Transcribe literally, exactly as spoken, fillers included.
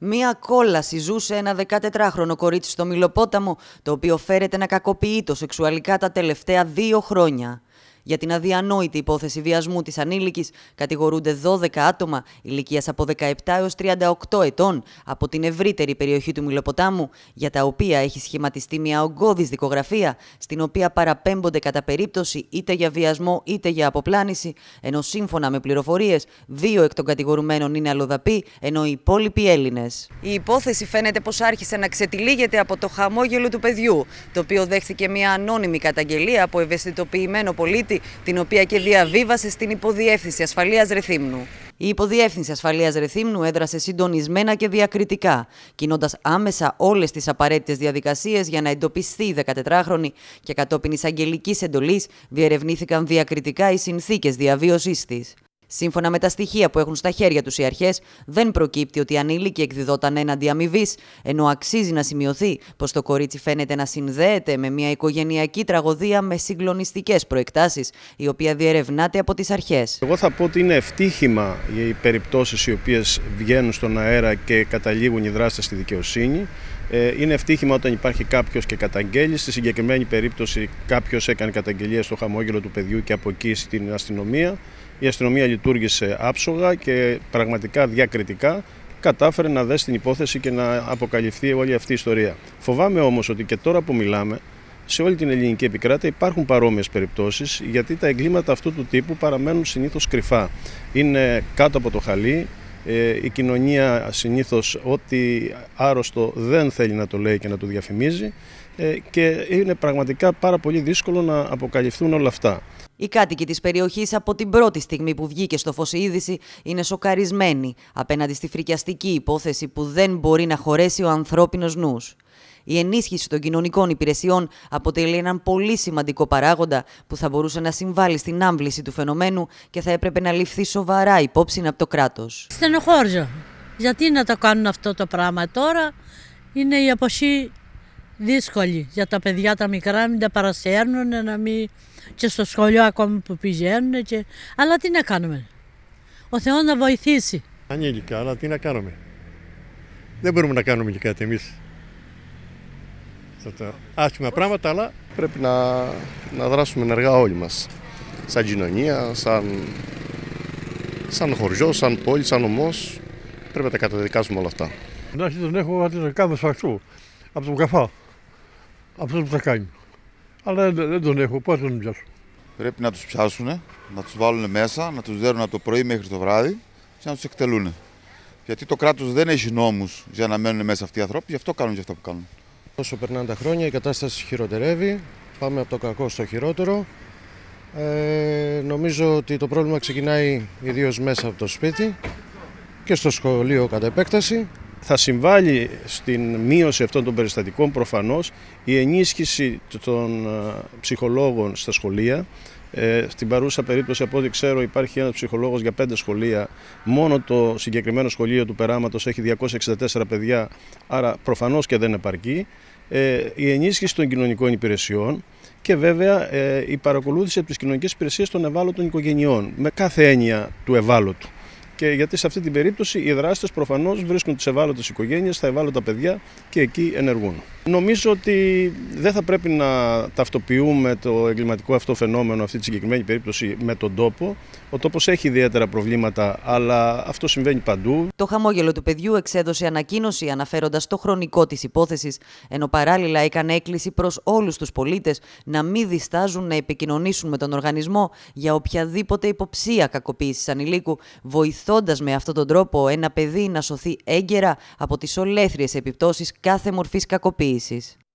Μία κόλαση ζούσε ένα δεκατετράχρονο κορίτσι στο Μηλοπόταμο, το οποίο φέρεται να κακοποιείτο σεξουαλικά τα τελευταία δύο χρόνια. Για την αδιανόητη υπόθεση βιασμού της ανήλικης κατηγορούνται δώδεκα άτομα ηλικίας από δεκαεπτά έως τριάντα οκτώ ετών από την ευρύτερη περιοχή του Μηλοποτάμου, για τα οποία έχει σχηματιστεί μια ογκώδης δικογραφία, στην οποία παραπέμπονται κατά περίπτωση είτε για βιασμό είτε για αποπλάνηση, ενώ σύμφωνα με πληροφορίες, δύο εκ των κατηγορουμένων είναι αλλοδαποί, ενώ οι υπόλοιποι Έλληνες. Η υπόθεση φαίνεται πως άρχισε να ξετυλίγεται από το χαμόγελο του παιδιού, το οποίο δέχθηκε μια ανώνυμη καταγγελία από ευαισθητοποιημένο πολίτη, την οποία και διαβίβασε στην Υποδιεύθυνση Ασφαλείας Ρεθύμνου. Η Υποδιεύθυνση Ασφαλείας Ρεθύμνου έδρασε συντονισμένα και διακριτικά, κινώντας άμεσα όλες τις απαραίτητες διαδικασίες για να εντοπιστεί η δεκατετράχρονη και κατόπιν εισαγγελικής εντολής διερευνήθηκαν διακριτικά οι συνθήκες διαβίωσής της. Σύμφωνα με τα στοιχεία που έχουν στα χέρια τους οι αρχές, δεν προκύπτει ότι η ανήλικη εκδιδόταν έναντι αμοιβής, ενώ αξίζει να σημειωθεί πως το κορίτσι φαίνεται να συνδέεται με μια οικογενειακή τραγωδία με συγκλονιστικές προεκτάσεις, η οποία διερευνάται από τις αρχές. Εγώ θα πω ότι είναι ευτύχημα οι περιπτώσεις οι οποίες βγαίνουν στον αέρα και καταλήγουν οι δράστες στη δικαιοσύνη. Είναι ευτύχημα όταν υπάρχει κάποιος και καταγγέλει. Στη συγκεκριμένη περίπτωση, κάποιος έκανε καταγγελία στο χαμόγελο του παιδιού και από εκεί στην αστυνομία. Η αστυνομία λειτουργήσε άψογα και πραγματικά διακριτικά κατάφερε να δέσει την υπόθεση και να αποκαλυφθεί όλη αυτή η ιστορία. Φοβάμαι όμως ότι και τώρα που μιλάμε, σε όλη την ελληνική επικράτεια υπάρχουν παρόμοιες περιπτώσεις, γιατί τα εγκλήματα αυτού του τύπου παραμένουν συνήθως κρυφά. Είναι κάτω από το χαλί. Η κοινωνία συνήθως ό,τι άρρωστο δεν θέλει να το λέει και να το διαφημίζει και είναι πραγματικά πάρα πολύ δύσκολο να αποκαλυφθούν όλα αυτά. Οι κάτοικοι της περιοχής από την πρώτη στιγμή που βγήκε στο φως η είδηση είναι σοκαρισμένοι απέναντι στη φρικιαστική υπόθεση που δεν μπορεί να χωρέσει ο ανθρώπινος νους. Η ενίσχυση των κοινωνικών υπηρεσιών αποτελεί έναν πολύ σημαντικό παράγοντα που θα μπορούσε να συμβάλλει στην άμβληση του φαινομένου και θα έπρεπε να ληφθεί σοβαρά υπόψη από το κράτος. Στενοχώριζω. Γιατί να το κάνουν αυτό το πράγμα τώρα? Είναι η εποχή δύσκολη για τα παιδιά τα μικρά, μην τα παρασέρνουν, να μην... και στο σχολείο ακόμα που πηγαίνουν. Και... Αλλά τι να κάνουμε. Ο Θεός να βοηθήσει. Ανήλικα, αλλά τι να κάνουμε. Δεν μπορούμε να κάνουμε και κάτι εμείς. Αυτά τα άσχημα πράγματα, αλλά πρέπει να, να δράσουμε ενεργά όλοι μας. Σαν κοινωνία, σαν, σαν χωριό, σαν πόλη, σαν νομός. Πρέπει να τα καταδικάσουμε όλα αυτά. Εντάξει, τον έχω από το κάδο σφαξού, από τον καφά. Αυτό που θα κάνει. Αλλά δεν, δεν τον έχω, πώς τον πιάσω. Πρέπει να τους πιάσουν, να τους βάλουν μέσα, να τους δέρουν από το πρωί μέχρι το βράδυ και να τους εκτελούν. Γιατί το κράτος δεν έχει νόμους για να μένουν μέσα αυτοί οι άνθρωποι, γι' αυτό κάνουν και αυτά που κάνουν. Όσο περνάνε τα χρόνια, η κατάσταση χειροτερεύει. Πάμε από το κακό στο χειρότερο. Ε, νομίζω ότι το πρόβλημα ξεκινάει ιδίως μέσα από το σπίτι και στο σχολείο κατά επέκταση. Θα συμβάλλει στην μείωση αυτών των περιστατικών προφανώς η ενίσχυση των ψυχολόγων στα σχολεία. Ε, στην παρούσα περίπτωση, από ό,τι ξέρω, υπάρχει ένας ψυχολόγος για πέντε σχολεία. Μόνο το συγκεκριμένο σχολείο του Περάματος έχει διακόσια εξήντα τέσσερα παιδιά, άρα προφανώς και δεν επαρκεί. Ε, η ενίσχυση των κοινωνικών υπηρεσιών και βέβαια ε, η παρακολούθηση από τις κοινωνικές υπηρεσίες των ευάλωτων οικογενειών, με κάθε έννοια του ευάλωτου. Και γιατί σε αυτή την περίπτωση οι δράστες προφανώς βρίσκουν τις ευάλωτες οικογένειες, τα ευάλωτα παιδιά και εκεί ενεργούν. Νομίζω ότι δεν θα πρέπει να ταυτοποιούμε το εγκληματικό αυτό φαινόμενο, αυτή τη συγκεκριμένη περίπτωση, με τον τόπο. Ο τόπος έχει ιδιαίτερα προβλήματα, αλλά αυτό συμβαίνει παντού. Το χαμόγελο του παιδιού εξέδωσε ανακοίνωση αναφέροντας το χρονικό της υπόθεσης, ενώ παράλληλα έκανε έκκληση προς όλους τους πολίτες να μην διστάζουν να επικοινωνήσουν με τον οργανισμό για οποιαδήποτε υποψία κακοποίησης ανηλίκου, βοηθώντας με αυτόν τον τρόπο ένα παιδί να σωθεί έγκαιρα από τις ολέθριες επιπτώσεις κάθε μορφής κακοποίησης.